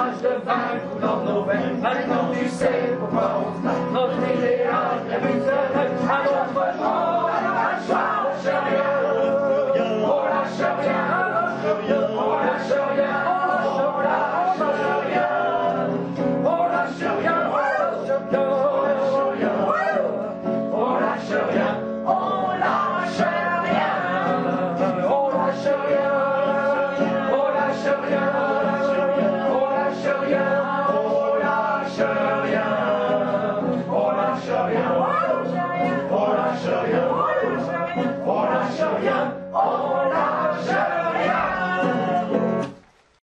l'orage de vin coule dans nos veines. Maintenant tu sais pourquoi on se bat. Notre idéal, la but de à notre jour. On lâche rien, on lâche rien, on lâche rien, on lâche rien, on lâche rien, on lâche rien, on lâche rien, on lâche rien, on lâche rien, on lâche rien.